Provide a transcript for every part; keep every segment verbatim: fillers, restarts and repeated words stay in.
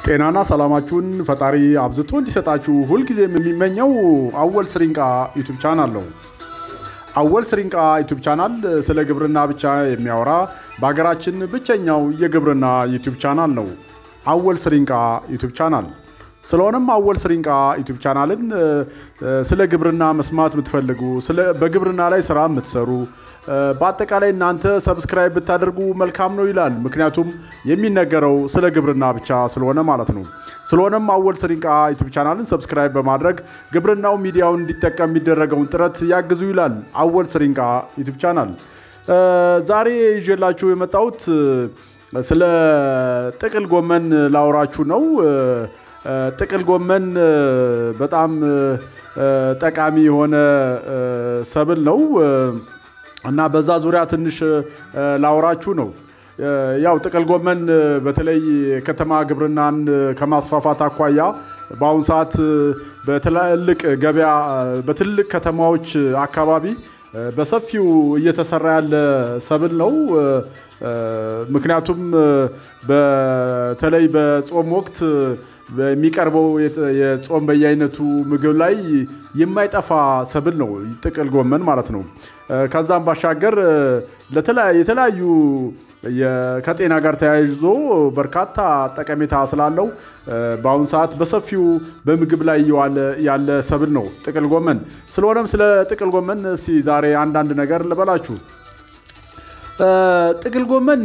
ጤናና ሰላማችሁን ፈጣሪ አብዝቶ እንዲሰጣችሁ ሁሉ ጊዜ የሚመኘው አወል ስሪንቃ ዩቲዩብ ቻናል ነው። አወል ስሪንቃ ዩቲዩብ ቻናል ስለ ግብርና ብቻ የሚያወራ በአገራችን ብቸኛው የግብርና ዩቲዩብ ቻናል ነው። አወል ስሪንቃ ዩቲዩብ ቻናል ስለሆነም አወል ስሪንቃ ዩቲዩብ ቻናልን ስለ ግብርና መስማት የምትፈልጉ ስለ በግብርና ላይ ስራ የምትሰሩ በአጠቃላይ እናንተ ሰብስክራይብ ብታደርጉ መልካም ነው ይላል። ምክንያቱም የሚነገረው ስለ ግብርና ብቻ ስለሆነ ማለት ነው። ስለሆነም አወል ስሪንቃ ዩቲዩብ ቻናልን ሰብስክራይብ በማድረግ ግብርናው ሚዲያውን እንዲጠቀም የሚደረገውን ጥረት ያግዙ ይላል አወል ስሪንቃ ዩቲዩብ ቻናል። ዛሬ ይዤላችሁ የመጣሁት ስለ ጥቅል ጎመን ላወራችሁ ነው። ጥቅል ጎመን በጣም ጠቃሚ የሆነ ሰብል ነው እና በዛ ዙሪያ ትንሽ ላወራችሁ ነው። ያው ጥቅል ጎመን በተለይ ከተማ ግብርናን ከማስፋፋት አኳያ በአሁን ሰዓት በትልቅ ገበያ በትልቅ ከተማዎች አካባቢ በሰፊው እየተሰራ ያለ ሰብል ነው። ምክንያቱም በተለይ በጾም ወቅት በሚቀርበው የጾም በየአይነቱ ምግብ ላይ የማይጠፋ ሰብል ነው ጥቅል ጎመን ማለት ነው። ከዛም ባሻገር ለተለያዩ የተለያዩ ከጤና ጋር ተያይዞ በርካታ ጠቀሜታ ስላለው በአሁን ሰዓት በሰፊው በምግብ ላይ ያለ ሰብል ነው ጥቅል ጎመን። ስለሆነም ስለ ጥቅል ጎመን እስቲ ዛሬ አንድ አንድ ነገር ልበላችሁ። ጥቅል ጎመን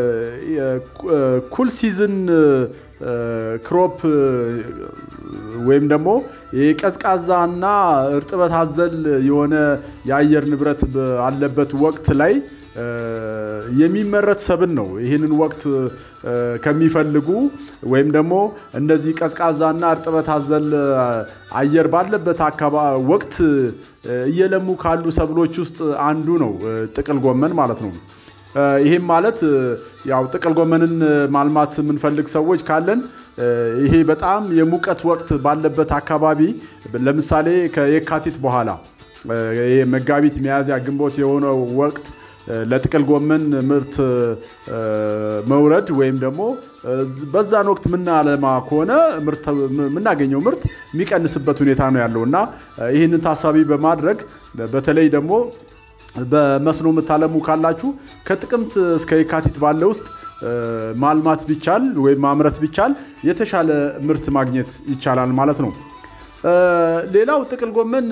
ኩል ሲዝን ክሮፕ ወይም ደግሞ የቀዝቃዛና እርጥበት አዘል የሆነ የአየር ንብረት አለበት ወቅት ላይ የሚመረት ሰብል ነው። ይሄንን ወቅት ከሚፈልጉ ወይም ደግሞ እንደዚህ ቀዝቃዛና እርጥበት አዘል አየር ባለበት አካባቢ ወቅት እየለሙ ካሉ ሰብሎች ውስጥ አንዱ ነው ጥቅል ጎመን ማለት ነው። ይሄም ማለት ያው ጥቅል ጎመንን ማልማት የምንፈልግ ሰዎች ካለን ይሄ በጣም የሙቀት ወቅት ባለበት አካባቢ ለምሳሌ ከየካቲት በኋላ ይሄ መጋቢት ሚያዝያ ግንቦት የሆነው ወቅት ለጥቅል ጎመን ምርት መውረድ ወይም ደግሞ በዛን ወቅት ምናለማ ከሆነ ምርት ምናገኘው ምርት የሚቀንስበት ሁኔታ ነው ያለውና ይሄንን ታሳቢ በማድረግ በተለይ ደግሞ በመስኖ መታለሙ ካላችሁ ከጥቅምት እስከ የካቲት ባለው ውስጥ ማልማት ቢቻል ወይ ማምረት ቢቻል የተሻለ ምርት ማግኘት ይቻላል ማለት ነው። ሌላው ጥቅል ጎመን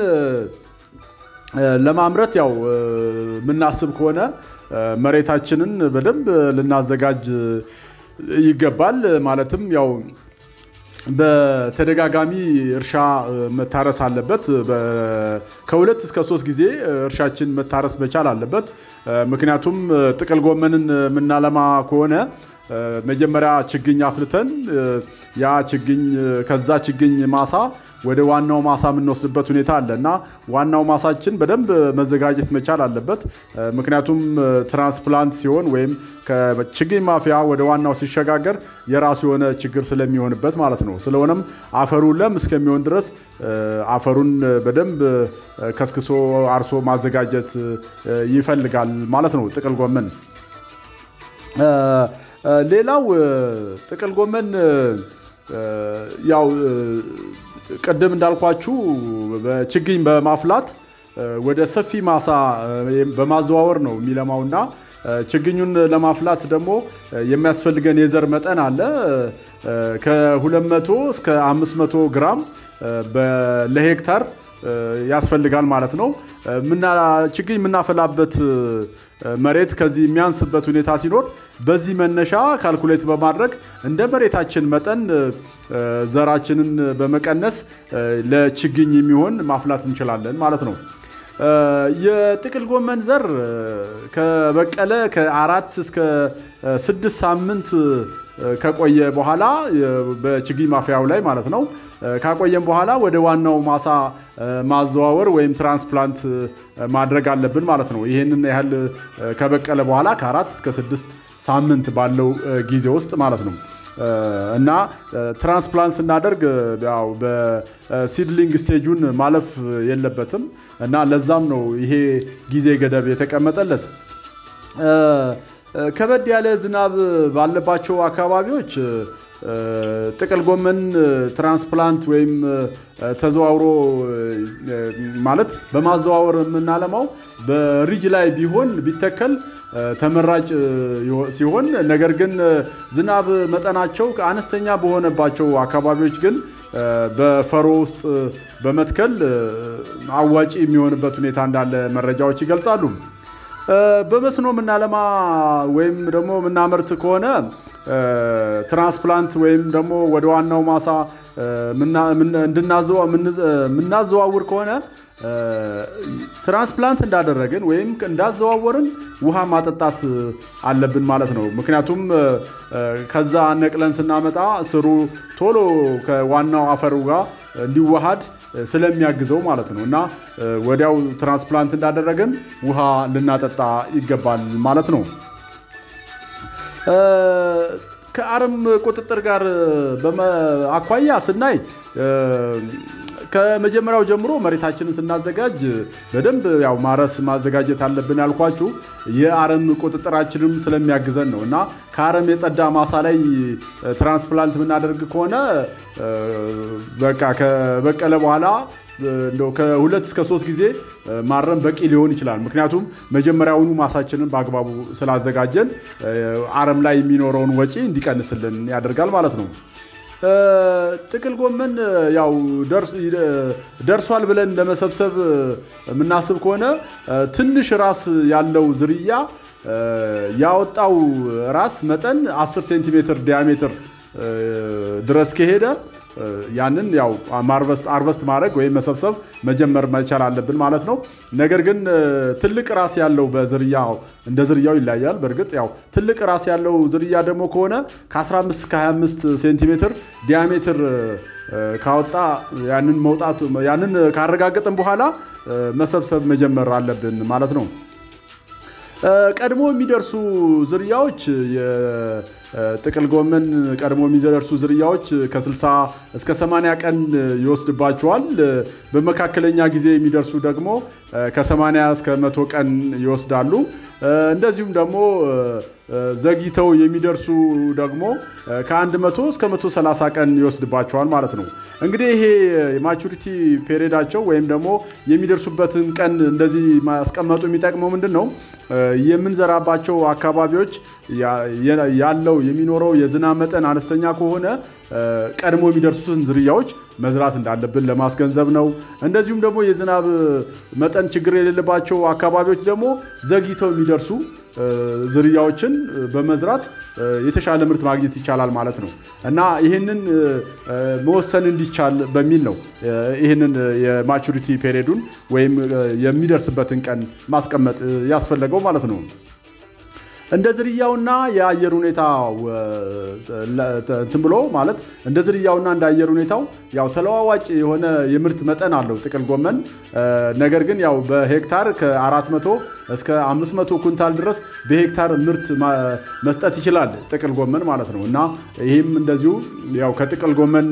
ለማምረት ያው ምናስብ ከሆነ መሬታችንን በደንብ ልናዘጋጅ ይገባል። ማለትም ያው በተደጋጋሚ እርሻ መታረስ አለበት። ከሁለት እስከ ሶስት ጊዜ እርሻችን መታረስ መቻል አለበት። ምክንያቱም ጥቅል ጎመንን ምናለማ ከሆነ መጀመሪያ ችግኝ አፍልተን ያ ችግኝ ከዛ ችግኝ ማሳ ወደ ዋናው ማሳ የምንወስድበት ሁኔታ አለና ዋናው ማሳችን በደንብ መዘጋጀት መቻል አለበት። ምክንያቱም ትራንስፕላንት ሲሆን ወይም ከችግኝ ማፍያ ወደ ዋናው ሲሸጋገር የራሱ የሆነ ችግር ስለሚሆንበት ማለት ነው። ስለሆነም አፈሩ ለም እስከሚሆን ድረስ አፈሩን በደንብ ከስክሶ አርሶ ማዘጋጀት ይፈልጋል ማለት ነው ጥቅል ጎመን። ሌላው ጥቅል ጎመን ያው ቀደም እንዳልኳችሁ በችግኝ በማፍላት ወደ ሰፊ ማሳ በማዘዋወር ነው የሚለማውና ችግኙን ለማፍላት ደግሞ የሚያስፈልገን የዘር መጠን አለ። ከ200 እስከ አምስት መቶ ግራም ለሄክታር ያስፈልጋል ማለት ነው። ምና ችግኝ ምናፈላበት መሬት ከዚህ የሚያንስበት ሁኔታ ሲኖር በዚህ መነሻ ካልኩሌት በማድረግ እንደ መሬታችን መጠን ዘራችንን በመቀነስ ለችግኝ የሚሆን ማፍላት እንችላለን ማለት ነው። የጥቅል ጎመን ዘር ከበቀለ ከአራት እስከ ስድስት ሳምንት ከቆየ በኋላ በችግኝ ማፍያው ላይ ማለት ነው ካቆየን በኋላ ወደ ዋናው ማሳ ማዘዋወር ወይም ትራንስፕላንት ማድረግ አለብን ማለት ነው። ይሄንን ያህል ከበቀለ በኋላ ከአራት እስከ ስድስት ሳምንት ባለው ጊዜ ውስጥ ማለት ነው። እና ትራንስፕላንት ስናደርግ ያው በሲድሊንግ ስቴጁን ማለፍ የለበትም እና ለዛም ነው ይሄ ጊዜ ገደብ የተቀመጠለት። ከበድ ያለ ዝናብ ባለባቸው አካባቢዎች ጥቅል ጎመን ትራንስፕላንት ወይም ተዘዋውሮ ማለት በማዘዋወር ምናለማው በሪጅ ላይ ቢሆን ቢተከል ተመራጭ ሲሆን ነገር ግን ዝናብ መጠናቸው አነስተኛ በሆነባቸው አካባቢዎች ግን በፈሮ ውስጥ በመትከል አዋጪ የሚሆንበት ሁኔታ እንዳለ መረጃዎች ይገልጻሉ። በመስኖ ምናለማ ወይም ደግሞ ምናመርት ከሆነ ትራንስፕላንት ወይም ደግሞ ወደ ዋናው ማሳ እንድናዘው ምናዘዋውር ከሆነ ትራንስፕላንት እንዳደረግን ወይም እንዳዘዋወርን ውሃ ማጠጣት አለብን ማለት ነው። ምክንያቱም ከዛ ነቅለን ስናመጣ ስሩ ቶሎ ከዋናው አፈሩ ጋር እንዲዋሃድ ስለሚያግዘው ማለት ነው እና ወዲያው ትራንስፕላንት እንዳደረግን ውሃ ልናጠጣ ይገባል ማለት ነው። ከአረም ቁጥጥር ጋር በአኳያ ስናይ ከመጀመሪያው ጀምሮ መሬታችንን ስናዘጋጅ በደንብ ያው ማረስ ማዘጋጀት አለብን ያልኳችሁ የአረም ቁጥጥራችንም ስለሚያግዘን ነው እና ከአረም የጸዳ ማሳ ላይ ትራንስፕላንት ምናደርግ ከሆነ በቃ ከበቀለ በኋላ እንደው ከሁለት እስከ ሶስት ጊዜ ማረም በቂ ሊሆን ይችላል። ምክንያቱም መጀመሪያውኑ ማሳችንን በአግባቡ ስላዘጋጀን አረም ላይ የሚኖረውን ወጪ እንዲቀንስልን ያደርጋል ማለት ነው። ጥቅል ጎመን ያው ደርሷል ብለን ለመሰብሰብ ምናስብ ከሆነ ትንሽ ራስ ያለው ዝርያ ያወጣው ራስ መጠን አስር ሴንቲሜትር ዲያሜትር ድረስ ከሄደ ያንን ያው ማርቨስት አርቨስት ማድረግ ወይ መሰብሰብ መጀመር መቻል አለብን ማለት ነው። ነገር ግን ትልቅ ራስ ያለው በዝርያው እንደ ዝርያው ይለያያል። በርግጥ ያው ትልቅ ራስ ያለው ዝርያ ደግሞ ከሆነ ከ15 እስከ 25 ሴንቲሜትር ዲያሜትር ካወጣ ያንን መውጣቱ ያንን ካረጋገጠን በኋላ መሰብሰብ መጀመር አለብን ማለት ነው። ቀድሞ የሚደርሱ ዝርያዎች የጥቅል ጎመን ቀድሞ የሚደርሱ ዝርያዎች ከ60 እስከ ሰማንያ ቀን ይወስድባቸዋል። በመካከለኛ ጊዜ የሚደርሱ ደግሞ ከ80 እስከ መቶ ቀን ይወስዳሉ። እንደዚሁም ደግሞ ዘግይተው የሚደርሱ ደግሞ ከ100 እስከ መቶ ሰላሳ ቀን ይወስድባቸዋል ማለት ነው። እንግዲህ ይሄ ማቹሪቲ ፔሪዳቸው ወይም ደግሞ የሚደርሱበትን ቀን እንደዚህ ማስቀመጡ የሚጠቅመው ምንድነው? የምንዘራባቸው አካባቢዎች ያለው የሚኖረው የዝናብ መጠን አነስተኛ ከሆነ ቀድሞ የሚደርሱትን ዝርያዎች መዝራት እንዳለብን ለማስገንዘብ ነው። እንደዚሁም ደግሞ የዝናብ መጠን ችግር የሌለባቸው አካባቢዎች ደግሞ ዘግይተው የሚደርሱ ዝርያዎችን በመዝራት የተሻለ ምርት ማግኘት ይቻላል ማለት ነው እና ይሄንን መወሰን እንዲቻል በሚል ነው ይሄንን የማቹሪቲ ፔሪዱን ወይም የሚደርስበትን ቀን ማስቀመጥ ያስፈልገው ማለት ነው። እንደ ዝርያውና የአየር ሁኔታው እንትን ብሎ ማለት እንደ ዝርያውና እንደ አየር ሁኔታው ያው ተለዋዋጭ የሆነ የምርት መጠን አለው ጥቅል ጎመን። ነገር ግን ያው በሄክታር ከ400 እስከ አምስት መቶ ኩንታል ድረስ በሄክታር ምርት መስጠት ይችላል ጥቅል ጎመን ማለት ነው እና ይሄም እንደዚሁ ያው ከጥቅል ጎመን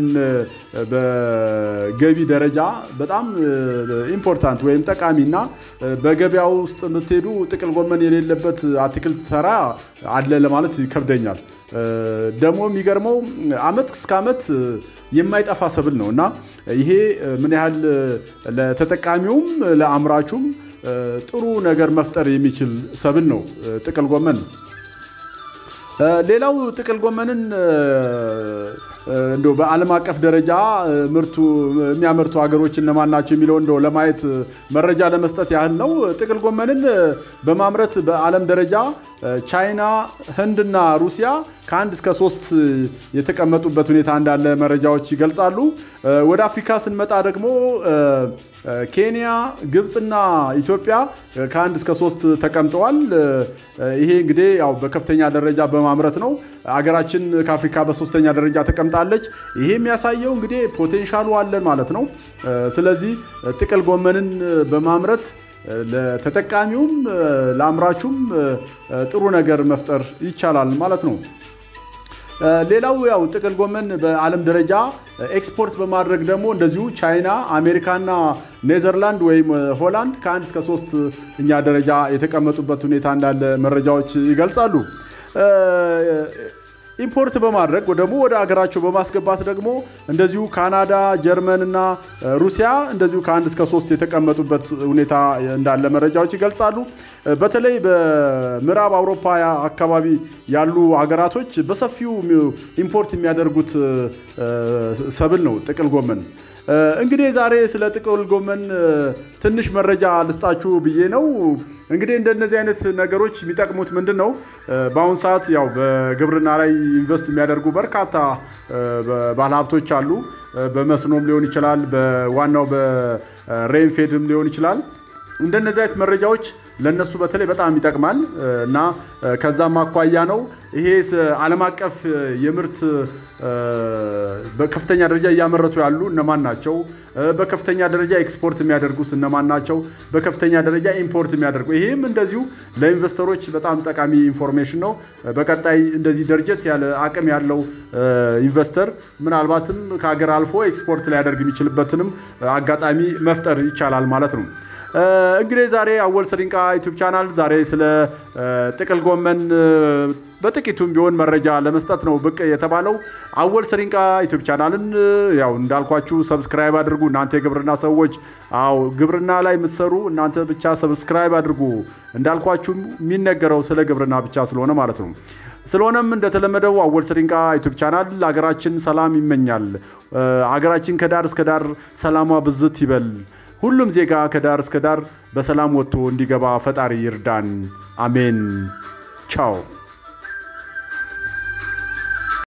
በገቢ ደረጃ በጣም ኢምፖርታንት ወይም ጠቃሚና በገበያው ውስጥ የምትሄዱ ጥቅል ጎመን የሌለበት አትክልት ተራ አለ ለማለት ይከብደኛል። ደሞ የሚገርመው አመት እስከ አመት የማይጠፋ ሰብል ነውና ይሄ ምን ያህል ለተጠቃሚውም ለአምራቹም ጥሩ ነገር መፍጠር የሚችል ሰብል ነው ጥቅል ጎመን። ሌላው ጥቅል ጎመንን እንደው በዓለም አቀፍ ደረጃ ምርቱ የሚያመርቱ ሀገሮች እነማን ናቸው የሚለው እንደው ለማየት መረጃ ለመስጠት ያህል ነው። ጥቅል ጎመንን በማምረት በዓለም ደረጃ ቻይና፣ ህንድና ሩሲያ ከአንድ እስከ ሶስት የተቀመጡበት ሁኔታ እንዳለ መረጃዎች ይገልጻሉ። ወደ አፍሪካ ስንመጣ ደግሞ ኬንያ፣ ግብጽና ኢትዮጵያ ከአንድ እስከ ሶስት ተቀምጠዋል። ይሄ እንግዲህ ያው በከፍተኛ ደረጃ በማምረት ነው። አገራችን ከአፍሪካ በሶስተኛ ደረጃ ተቀምጣለች። ይሄ የሚያሳየው እንግዲህ ፖቴንሻሉ አለን ማለት ነው። ስለዚህ ጥቅል ጎመንን በማምረት ለተጠቃሚውም ለአምራቹም ጥሩ ነገር መፍጠር ይቻላል ማለት ነው። ሌላው ያው ጥቅል ጎመን በዓለም ደረጃ ኤክስፖርት በማድረግ ደግሞ እንደዚሁ ቻይና አሜሪካና ኔዘርላንድ ወይም ሆላንድ ከአንድ እስከ ሶስት እኛ ደረጃ የተቀመጡበት ሁኔታ እንዳለ መረጃዎች ይገልጻሉ ኢምፖርት በማድረግ ደግሞ ወደ ሀገራቸው በማስገባት ደግሞ እንደዚሁ ካናዳ ጀርመንና ሩሲያ እንደዚሁ ከአንድ እስከ ሶስት የተቀመጡበት ሁኔታ እንዳለ መረጃዎች ይገልጻሉ በተለይ በምዕራብ አውሮፓ አካባቢ ያሉ ሀገራቶች በሰፊው ኢምፖርት የሚያደርጉት ሰብል ነው ጥቅል ጎመን እንግዲህ ዛሬ ስለ ጥቅል ጎመን ትንሽ መረጃ ልስጣችሁ ብዬ ነው እንግዲህ እንደነዚህ አይነት ነገሮች የሚጠቅሙት ምንድነው በአሁን ሰዓት ያው በግብርና ላይ ኢንቨስት የሚያደርጉ በርካታ ባለሀብቶች አሉ በመስኖም ሊሆን ይችላል በዋናው በሬንፌድም ሊሆን ይችላል እንደነዚህ አይነት መረጃዎች ለነሱ በተለይ በጣም ይጠቅማል እና ከዛም አቋያ ነው ይሄ ዓለም አቀፍ የምርት በከፍተኛ ደረጃ ያመረቱ ያሉ እነማን ናቸው በከፍተኛ ደረጃ ኤክስፖርት የሚያደርጉስ እነማን ናቸው በከፍተኛ ደረጃ ኢምፖርት የሚያደርጉ ይሄም እንደዚሁ ለኢንቨስተሮች በጣም ጠቃሚ ኢንፎርሜሽን ነው በቀጣይ እንደዚህ ደረጃት ያለ አቅም ያለው ኢንቨስተር ምናልባትም ከሀገር አልፎ ኤክስፖርት ላይ ያደርግ የሚችልበትንም አጋጣሚ መፍጠር ይቻላል ማለት ነው እንግዲህ ዛሬ አወል ስሪንቃ ዩቲዩብ ቻናል ዛሬ ስለ ጥቅል ጎመን በጥቂቱም ቢሆን መረጃ ለመስጠት ነው ብቅ የተባለው አወል ስሪንቃ ዩቲዩብ ቻናልን ያው እንዳልኳችሁ ሰብስክራይብ አድርጉ እናንተ የግብርና ሰዎች አው ግብርና ላይ ምትሰሩ እናንተ ብቻ ሰብስክራይብ አድርጉ እንዳልኳችሁ የሚነገረው ስለ ግብርና ብቻ ስለሆነ ማለት ነው ስለሆነም እንደተለመደው አወል ስሪንቃ ዩቲዩብ ቻናል ሀገራችን ሰላም ይመኛል ሀገራችን ከዳር እስከ ዳር ሰላሟ ብዝት ይበል ሁሉም ዜጋ ከዳር እስከ ዳር በሰላም ወጥቶ እንዲገባ ፈጣሪ ይርዳን አሜን ቻው